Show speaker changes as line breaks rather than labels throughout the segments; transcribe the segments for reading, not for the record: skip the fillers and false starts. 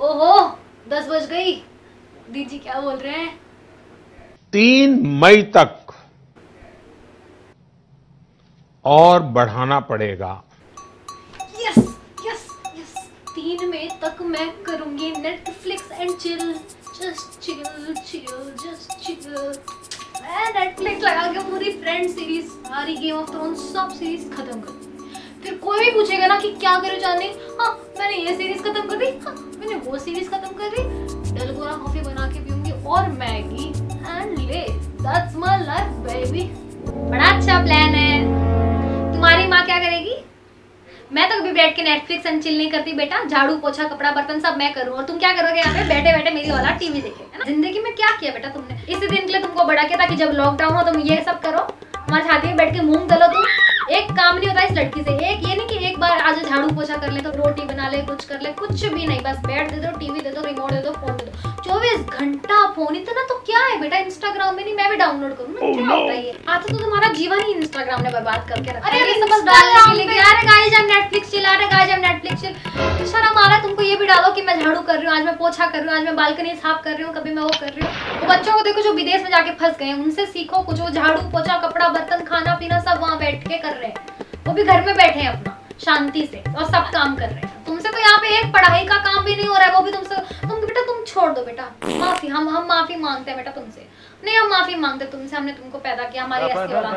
ओहो 10 बज गई। दीदी क्या बोल रहे हैं?
3 मई तक और बढ़ाना पड़ेगा।
यस यस यस, 3 मई तक मैं करूंगी Netflix and chill, just chill chill just chill. मैं नेटफ्लिक्स लगा के पूरी फ्रेंड सीरीज, सारी गेम ऑफ थ्रोन्स सब सीरीज खत्म कर दी। फिर कोई भी पूछेगा ना कि क्या करे जाने, हाँ मैंने ये सीरीज खत्म कर दी, हाँ मैंने वो सीरीज खत्म कर दी। डलगोना कॉफी बना के पीऊंगी और मैगी एंड ले, दैट्स माय लाइफ बेबी। बड़ा अच्छा प्लान है। तुम्हारी माँ क्या करेगी? मैं तो कभी बैठ के नेटफ्लिक्स एंड चिल नहीं करती बेटा, झाड़ू पोछा कपड़ा बर्तन सब मैं करूँ। और तुम क्या करोगे यहाँ पे बैठे बैठे मेरी वाला टीवी देखे, है ना? जिंदगी में क्या किया बेटा तुमने? इसी दिन के लिए तुमको बड़ा किया था कि जब लॉकडाउन हो तुम ये सब करो, हमारे छाती में बैठ के मूंग दलो। तुम एक काम नहीं होता इस लड़की से, एक ये नहीं कि एक बार आज झाड़ू पोछा कर ले तो रोटी बना ले, कुछ कर ले, कुछ भी नहीं। बस बैठ दे दो, टीवी दे दो, रिमोट दे दो, फोन दे दो, 24 घंटा फोन। इतना तो क्या है बेटा, इंस्टाग्राम में नहीं मैं भी डाउनलोड करूँ ना? क्या होता है ये? आज तो तुम्हारा जीवन ही इंस्टाग्राम ने बर्बाद करके रखा है। अरे बस डालने के लिए यार, गाइस हम नेटफ्लिक्स चिल, अरे गाइस हम नेटफ्लिक्स चिल। तो शर्म आ रहा है तुमको ये भी डालो कि मैं झाड़ू कर रही हूँ, आज मैं पोछा कर रही हूँ, आज मैं बालकनी साफ कर रही हूँ, कभी मैं वो कर रही हूँ। तो बच्चों को देखो जो विदेश में जाके फंस गए हैं, उनसे सीखो कुछ। वो झाड़ू पोछा कपड़ा बर्तन खाना पीना सब वहाँ बैठ के कर रहे हैं, वो भी घर में बैठे हैं अपना शांति से और सब काम कर रहे हैं। तुमसे तो यहाँ पे एक पढ़ाई का काम भी नहीं हो रहा है, वो भी तुमसे। बेटा तुम छोड़ दो बेटा, माफी हम माफी मांगते हैं बेटा तुमसे। नहीं हम माफी मांगते तुमसे, हमने तुमको पैदा किया, हमारी असली औलाद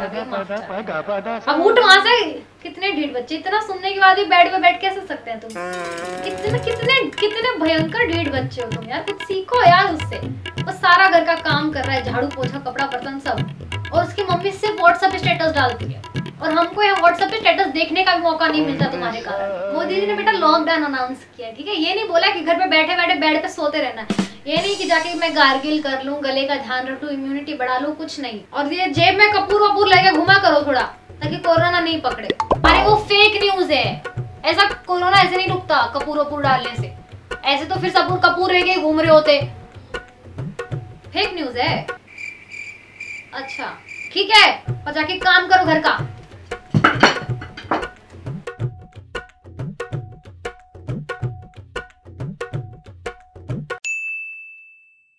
है। अब उठ वहां से। कितने ढीठ बच्चे, इतना सुनने के बाद भी बेड पे बैठ कैसे सकते हैं तुम? कितने कितने कितने भयंकर ढीठ बच्चे हो तुम यार, कुछ सीखो यार उससे। वो सारा घर का काम कर रहा है, झाड़ू पोछा कपड़ा बर्तन सब, और उसकी मम्मी सिर्फ व्हाट्सएप पे स्टेटस डालती है, और हमको यहाँ व्हाट्सएप पे स्टेटस देखने का भी मौका नहीं मिलता तुम्हारे कारण। मोदी जी ने बेटा लॉकडाउन अनाउंस किया है, ठीक है? ये नहीं बोला कि घर पे बैठे बैठे बेड पे सोते रहना है, ये नहीं कि जाके मैं गार्गिल कर लूं, गले का ध्यान रखूं, इम्यूनिटी बढ़ा लूं, कुछ नहीं। और ये जेब में कपूर वपूर लेके घुमा करो थोड़ा, ताकि कोरोना नहीं पकड़े। अरे वो फेक न्यूज है, ऐसा कोरोना ऐसे नहीं रुकता कपूर वपूर डालने से। ऐसे तो फिर सब कपूर रह गए घूम रहे होते। फेक न्यूज है। अच्छा ठीक है, और जाके काम करो घर का।